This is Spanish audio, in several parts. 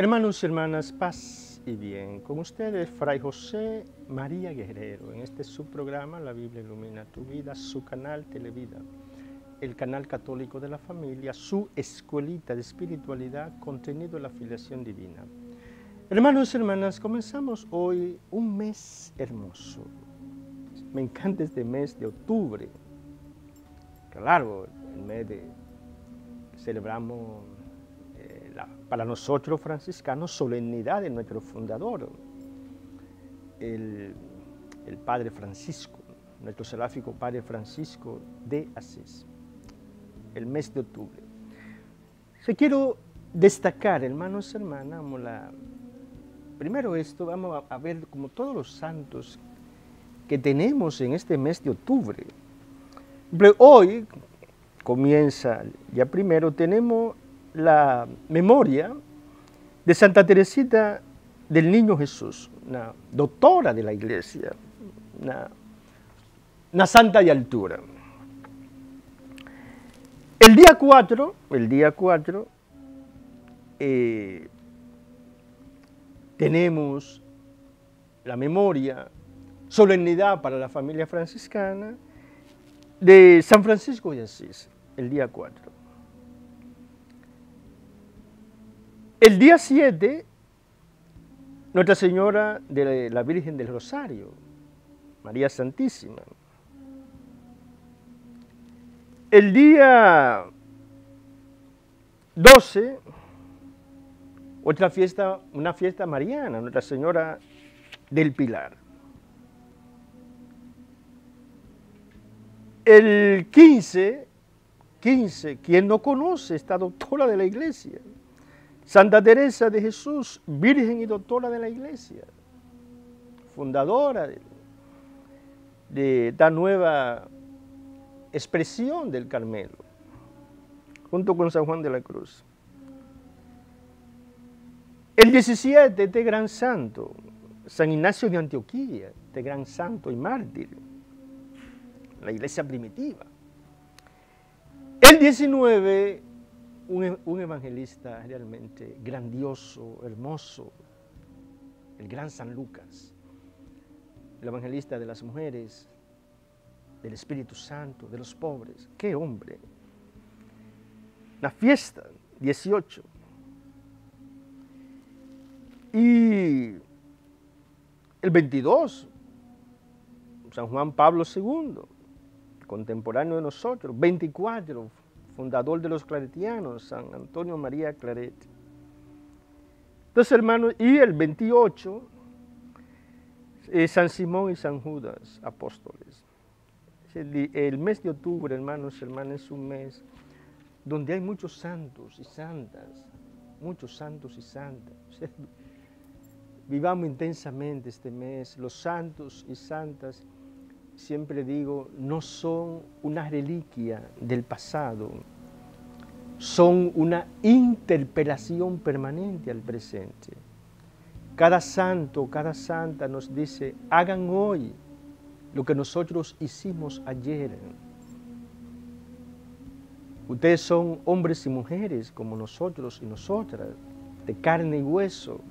Hermanos y hermanas, paz y bien. Con ustedes, Fray José María Guerrero, en este subprograma La Biblia Ilumina Tu Vida, su canal Televida, el canal católico de la familia, su escuelita de espiritualidad, contenido de la filiación divina. Hermanos y hermanas, comenzamos hoy un mes hermoso. Me encanta este mes de octubre. Claro, el mes de celebramos para nosotros franciscanos solemnidad de nuestro fundador, el Padre Francisco, nuestro seráfico Padre Francisco de Asís, el mes de octubre. Si quiero destacar, hermanos y hermanas, primero esto, vamos a ver como todos los santos que tenemos en este mes de octubre. Pero hoy comienza, ya primero tenemos la memoria de Santa Teresita del Niño Jesús, una doctora de la Iglesia, una santa de altura. El día 4, tenemos la memoria, solemnidad para la familia franciscana de San Francisco de Asís, el día 4. El día 7, Nuestra Señora de la Virgen del Rosario, María Santísima. El día 12, otra fiesta, una fiesta mariana, Nuestra Señora del Pilar. El 15, ¿quién no conoce esta doctora de la Iglesia? Santa Teresa de Jesús, Virgen y Doctora de la Iglesia, fundadora de esta nueva expresión del Carmelo, junto con San Juan de la Cruz. El 17, este gran santo, San Ignacio de Antioquía, este gran santo y mártir, la iglesia primitiva. El 19, un evangelista realmente grandioso, hermoso, el gran San Lucas, el evangelista de las mujeres, del Espíritu Santo, de los pobres. ¡Qué hombre! La fiesta, 18. Y el 22, San Juan Pablo II, contemporáneo de nosotros. 24, fundador de los claretianos, San Antonio María Claret. Entonces, hermanos, y el 28, San Simón y San Judas, apóstoles. El mes de octubre, hermanos y hermanas, es un mes donde hay muchos santos y santas, muchos santos y santas. Vivamos intensamente este mes. Los santos y santas, siempre digo, no son una reliquia del pasado, son una interpelación permanente al presente. Cada santo, cada santa nos dice, hagan hoy lo que nosotros hicimos ayer. Ustedes son hombres y mujeres como nosotros y nosotras, de carne y hueso.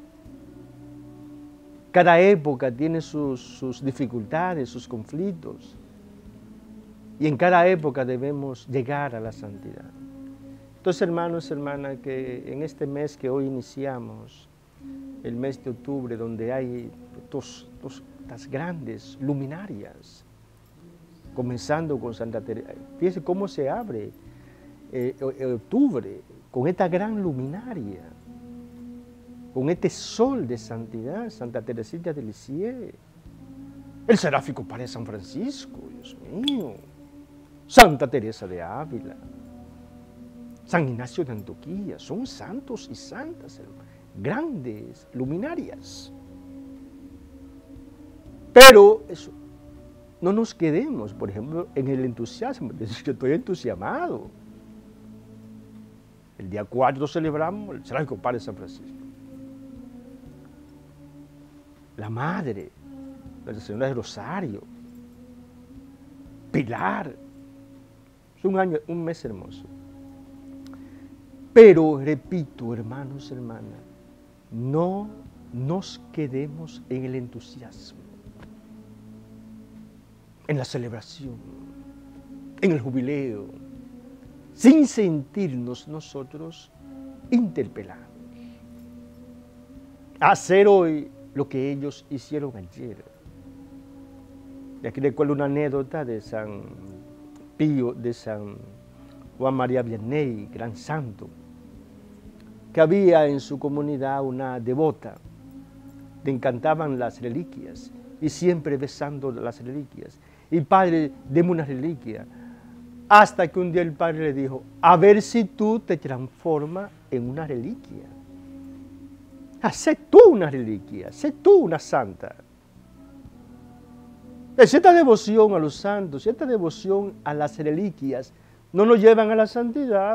Cada época tiene sus dificultades, sus conflictos. Y en cada época debemos llegar a la santidad. Entonces, hermanos y hermanas, que en este mes que hoy iniciamos, el mes de octubre, donde hay estas grandes luminarias, comenzando con Santa Teresa. Fíjense cómo se abre octubre con esta gran luminaria, con este sol de santidad, Santa Teresita de Lisieux, el seráfico Padre San Francisco, Dios mío, Santa Teresa de Ávila, San Ignacio de Antioquía, son santos y santas, grandes luminarias. Pero eso, no nos quedemos, por ejemplo, en el entusiasmo, decir que estoy entusiasmado. El día 4 celebramos el seráfico Padre San Francisco. La Madre, Nuestra Señora del Rosario, Pilar. Es un mes hermoso. Pero, repito, hermanos y hermanas, no nos quedemos en el entusiasmo, en la celebración, en el jubileo, sin sentirnos nosotros interpelados. Hacer hoy lo que ellos hicieron ayer. Y aquí recuerdo una anécdota de San Pío, de San Juan María Vianney, gran santo, que había en su comunidad una devota, le encantaban las reliquias y siempre besando las reliquias. Y padre, deme una reliquia. Hasta que un día el padre le dijo, a ver si tú te transformas en una reliquia. Sé tú una reliquia, sé tú una santa. Cierta devoción a los santos, cierta devoción a las reliquias, no nos llevan a la santidad.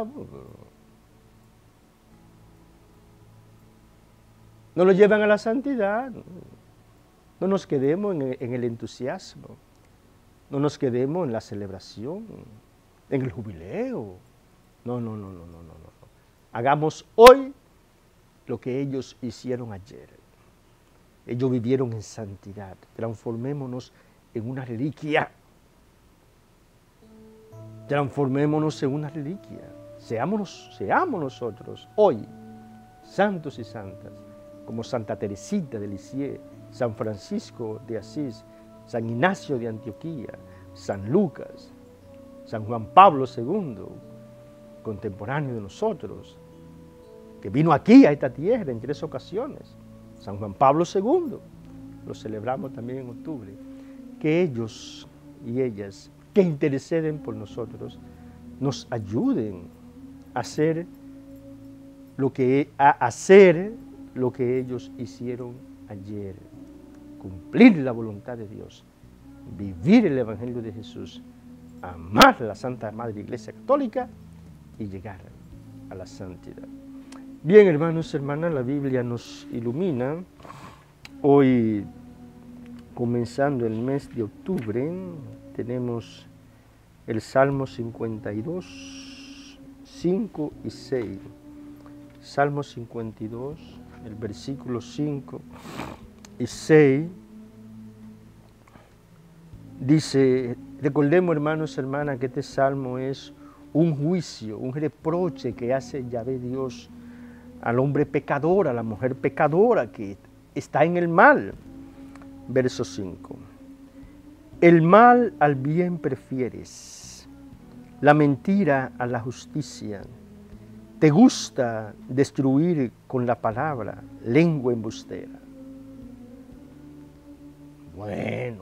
No nos llevan a la santidad. No nos quedemos en el entusiasmo. No nos quedemos en la celebración, en el jubileo. No. Hagamos hoy lo que ellos hicieron ayer. Ellos vivieron en santidad. Transformémonos en una reliquia. Transformémonos en una reliquia. Seamos nosotros hoy santos y santas, como Santa Teresita de Lisieux, San Francisco de Asís, San Ignacio de Antioquía, San Lucas, San Juan Pablo II, contemporáneo de nosotros, que vino aquí a esta tierra en 3 ocasiones. San Juan Pablo II, lo celebramos también en octubre. Que ellos y ellas que interceden por nosotros nos ayuden a hacer lo que ellos hicieron ayer. Cumplir la voluntad de Dios, vivir el Evangelio de Jesús, amar a la Santa Madre Iglesia Católica y llegar a la santidad. Bien, hermanos y hermanas, la Biblia nos ilumina. Hoy, comenzando el mes de octubre, tenemos el Salmo 52, 5 y 6. Salmo 52, el versículo 5 y 6, dice, recordemos, hermanos y hermanas, que este salmo es un juicio, un reproche que hace Yahvé Dios al hombre pecador, a la mujer pecadora que está en el mal. Verso 5. El mal al bien prefieres, la mentira a la justicia. Te gusta destruir con la palabra, lengua embustera. Bueno,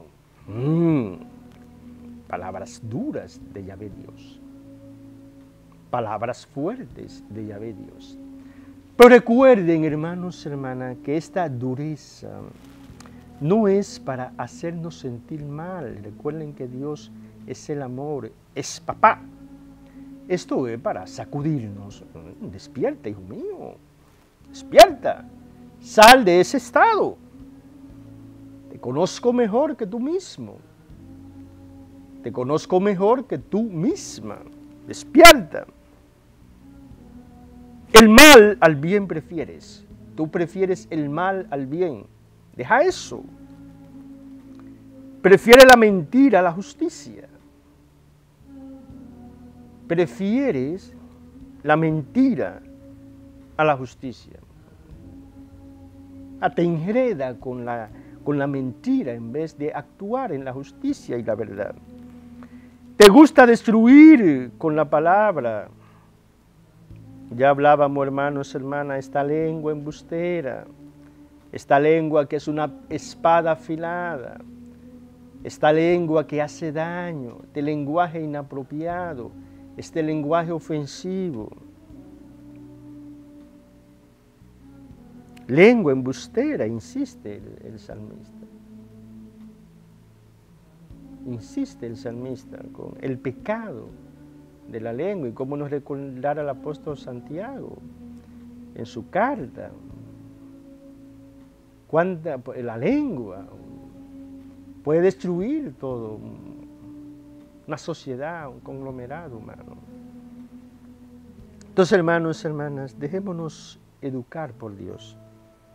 palabras duras de Yahvé Dios. Palabras fuertes de Yahvé Dios. Pero recuerden, hermanos y hermanas, que esta dureza no es para hacernos sentir mal. Recuerden que Dios es el amor, es papá. Esto es para sacudirnos. Despierta, hijo mío. Despierta. Sal de ese estado. Te conozco mejor que tú mismo. Te conozco mejor que tú misma. Despierta. El mal al bien prefieres. Tú prefieres el mal al bien. Deja eso. Prefiere la mentira a la justicia. Prefieres la mentira a la justicia. Te enreda con la mentira en vez de actuar en la justicia y la verdad. Te gusta destruir con la palabra. Ya hablábamos, hermanos, hermanas, esta lengua embustera, esta lengua que es una espada afilada, esta lengua que hace daño, este lenguaje inapropiado, este lenguaje ofensivo. Lengua embustera, insiste el salmista. Insiste el salmista con el pecado de la lengua y cómo nos recordará el apóstol Santiago en su carta. La lengua puede destruir todo, una sociedad, un conglomerado humano. Entonces, hermanos y hermanas, dejémonos educar por Dios.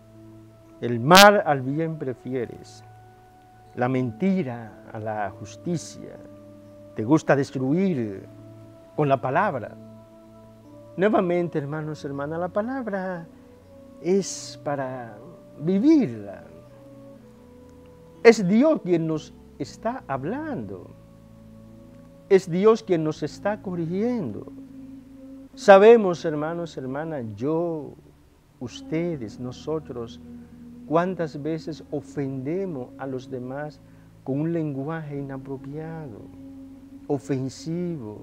El mal al bien prefieres, la mentira a la justicia. Te gusta destruir con la palabra. Nuevamente, hermanos, hermanas, la palabra es para vivirla. Es Dios quien nos está hablando. Es Dios quien nos está corrigiendo. Sabemos, hermanos, hermanas, yo, ustedes, nosotros, cuántas veces ofendemos a los demás con un lenguaje inapropiado, ofensivo.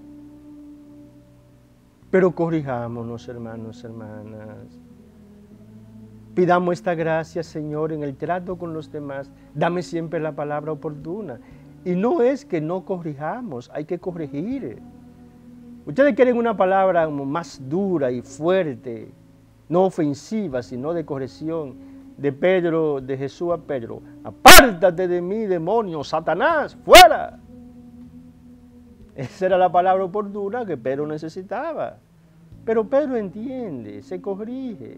Pero corrijámonos, hermanos, hermanas. Pidamos esta gracia, Señor, en el trato con los demás. Dame siempre la palabra oportuna. Y no es que no corrijamos, hay que corregir. Ustedes quieren una palabra más dura y fuerte, no ofensiva, sino de corrección. De Jesús a Pedro. Apártate de mí, demonio, Satanás, fuera. Esa era la palabra oportuna que Pedro necesitaba. Pero Pedro entiende, se corrige.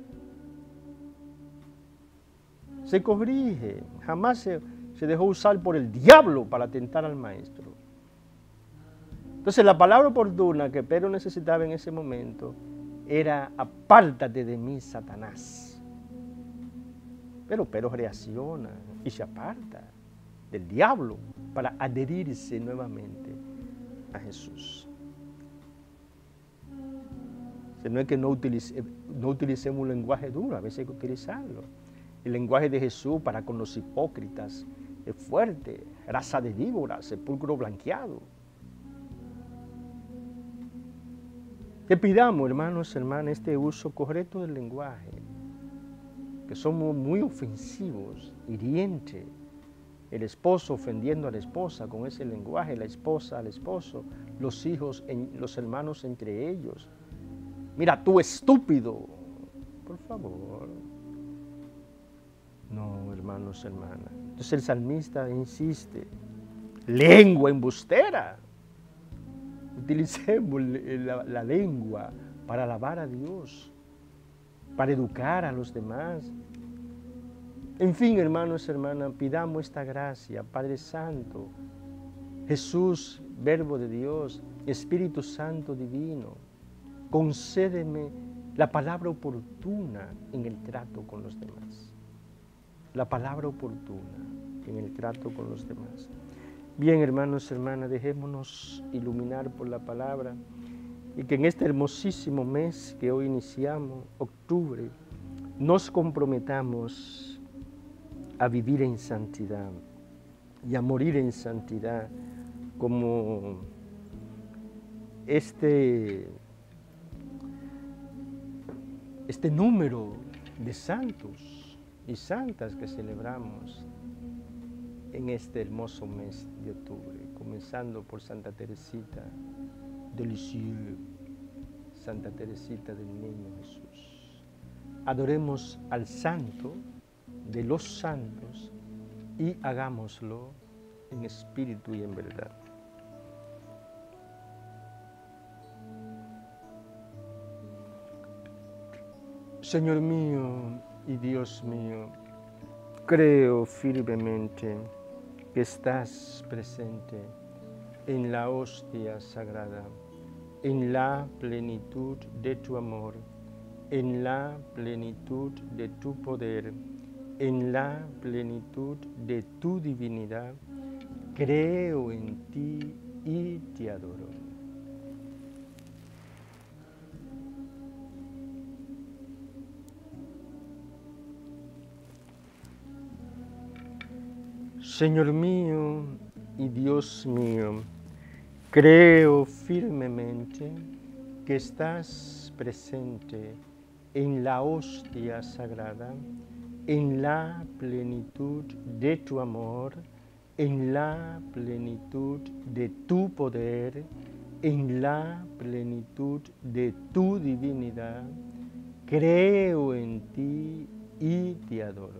Se corrige. Jamás se dejó usar por el diablo para tentar al maestro. Entonces la palabra oportuna que Pedro necesitaba en ese momento era apártate de mí, Satanás. Pero Pedro reacciona y se aparta del diablo para adherirse nuevamente a Jesús. No es que no utilicemos un lenguaje duro, a veces hay que utilizarlo. El lenguaje de Jesús para con los hipócritas es fuerte, raza de víbora, sepulcro blanqueado. Te pidamos, hermanos, hermanas, este uso correcto del lenguaje, que somos muy ofensivos, hirientes. El esposo ofendiendo a la esposa con ese lenguaje, la esposa al esposo, los hijos, los hermanos entre ellos. Mira, tú estúpido, por favor. No, hermanos, hermanas. Entonces el salmista insiste, lengua embustera. Utilicemos la lengua para alabar a Dios, para educar a los demás. En fin, hermanos, hermanas, pidamos esta gracia, Padre Santo, Jesús, Verbo de Dios, Espíritu Santo Divino, concédeme la palabra oportuna en el trato con los demás. La palabra oportuna en el trato con los demás. Bien, hermanos, hermanas, dejémonos iluminar por la palabra y que en este hermosísimo mes que hoy iniciamos, octubre, nos comprometamos a vivir en santidad y a morir en santidad como este número de santos y santas que celebramos en este hermoso mes de octubre, comenzando por Santa Teresita de Lisieux, Santa Teresita del Niño Jesús. Adoremos al santo de los santos y hagámoslo en espíritu y en verdad. Señor mío y Dios mío, creo firmemente que estás presente en la hostia sagrada, en la plenitud de tu amor, en la plenitud de tu poder, en la plenitud de tu divinidad. Creo en ti y te adoro. Señor mío y Dios mío, creo firmemente que estás presente en la hostia sagrada, en la plenitud de tu amor, en la plenitud de tu poder, en la plenitud de tu divinidad. Creo en ti y te adoro.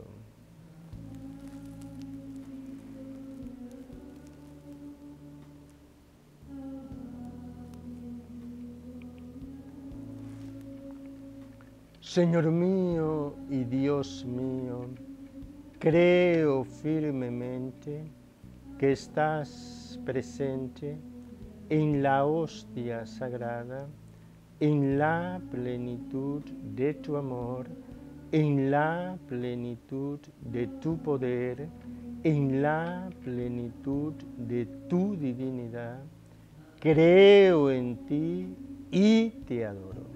Señor mío y Dios mío, creo firmemente que estás presente en la hostia sagrada, en la plenitud de tu amor, en la plenitud de tu poder, en la plenitud de tu divinidad. Creo en ti y te adoro.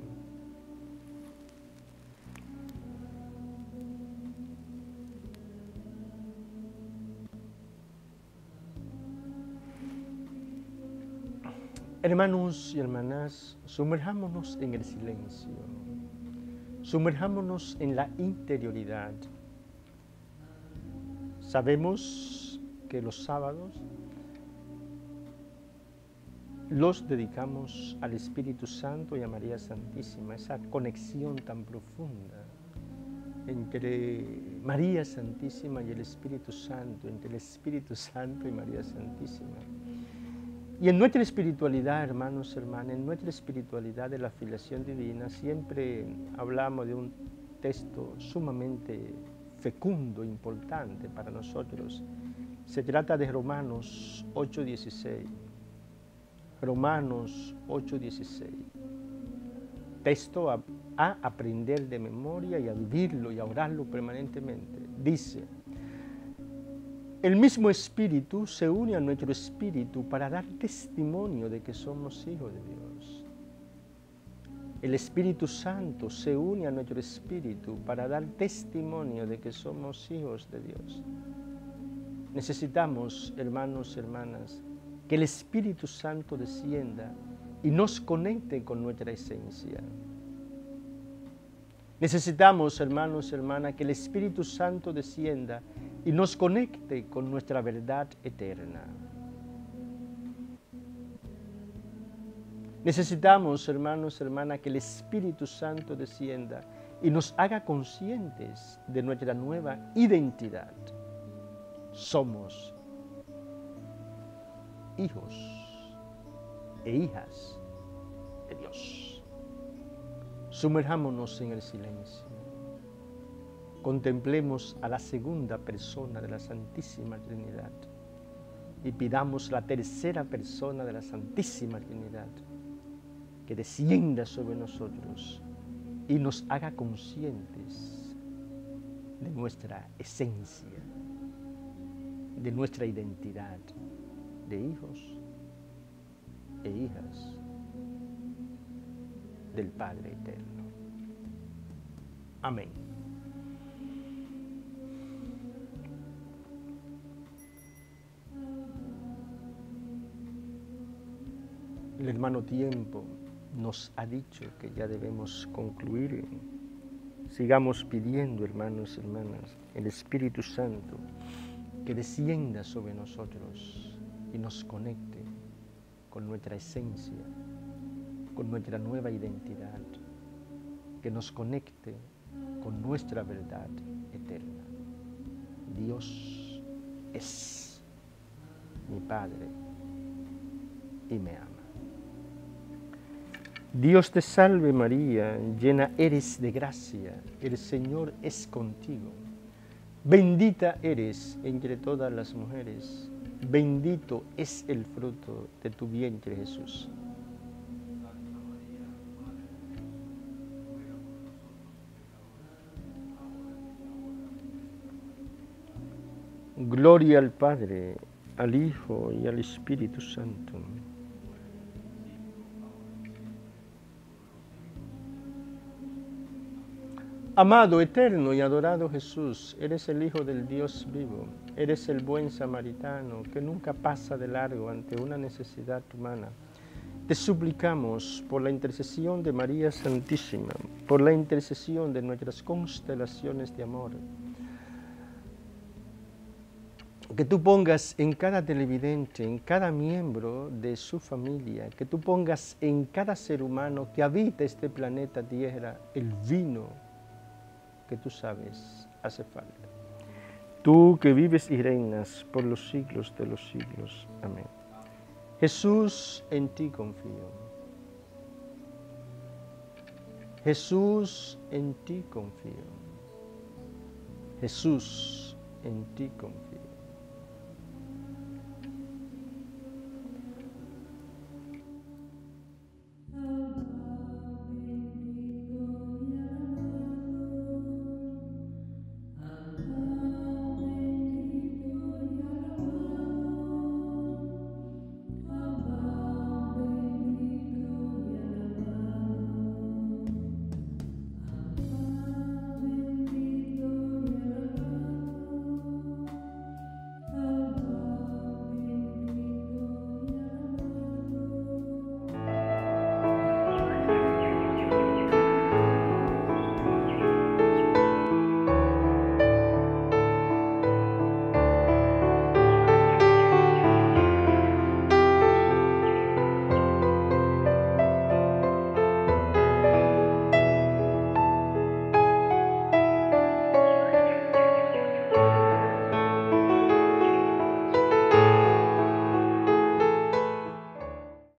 Hermanos y hermanas, sumerjámonos en el silencio, sumerjámonos en la interioridad. Sabemos que los sábados los dedicamos al Espíritu Santo y a María Santísima, esa conexión tan profunda entre María Santísima y el Espíritu Santo, entre el Espíritu Santo y María Santísima. Y en nuestra espiritualidad, hermanos, hermanas, en nuestra espiritualidad de la filiación divina, siempre hablamos de un texto sumamente fecundo, importante para nosotros. Se trata de Romanos 8:16. Romanos 8:16. Texto a aprender de memoria y a vivirlo y a orarlo permanentemente. Dice: el mismo Espíritu se une a nuestro espíritu para dar testimonio de que somos hijos de Dios. El Espíritu Santo se une a nuestro espíritu para dar testimonio de que somos hijos de Dios. Necesitamos, hermanos y hermanas, que el Espíritu Santo descienda y nos conecte con nuestra esencia. Necesitamos, hermanos y hermanas, que el Espíritu Santo descienda y nos conecte con nuestra verdad eterna. Necesitamos, hermanos y hermanas, que el Espíritu Santo descienda y nos haga conscientes de nuestra nueva identidad. Somos hijos e hijas de Dios. Sumerjámonos en el silencio. Contemplemos a la segunda persona de la Santísima Trinidad y pidamos la tercera persona de la Santísima Trinidad que descienda sobre nosotros y nos haga conscientes de nuestra esencia, de nuestra identidad de hijos e hijas del Padre Eterno. Amén. El hermano Tiempo nos ha dicho que ya debemos concluir. Sigamos pidiendo, hermanos y hermanas, el Espíritu Santo que descienda sobre nosotros y nos conecte con nuestra esencia, con nuestra nueva identidad, que nos conecte con nuestra verdad eterna. Dios es mi Padre y me ama. Dios te salve María, llena eres de gracia, el Señor es contigo. Bendita eres entre todas las mujeres, bendito es el fruto de tu vientre Jesús. Gloria al Padre, al Hijo y al Espíritu Santo. Amado, eterno y adorado Jesús, eres el Hijo del Dios vivo, eres el buen samaritano que nunca pasa de largo ante una necesidad humana. Te suplicamos por la intercesión de María Santísima, por la intercesión de nuestras constelaciones de amor, que tú pongas en cada televidente, en cada miembro de su familia, que tú pongas en cada ser humano que habita este planeta Tierra el vino que tú sabes hace falta. Tú que vives y reinas por los siglos de los siglos. Amén. Jesús, en ti confío. Jesús, en ti confío. Jesús, en ti confío.